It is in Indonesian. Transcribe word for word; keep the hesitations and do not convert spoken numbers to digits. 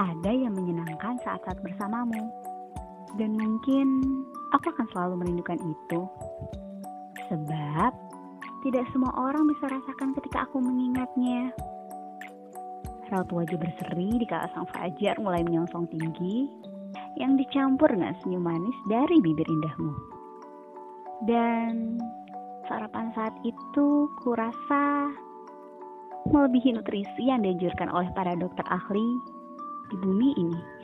ada yang menyenangkan saat-saat bersamamu. Dan mungkin aku akan selalu merindukan itu. Sebab tidak semua orang bisa rasakan ketika aku mengingatnya. Raut wajah berseri di kala sang fajar mulai menyongsong tinggi, yang dicampur dengan senyum manis dari bibir indahmu. Dan sarapan saat itu kurasa melebihi nutrisi yang dianjurkan oleh para dokter ahli di bumi ini.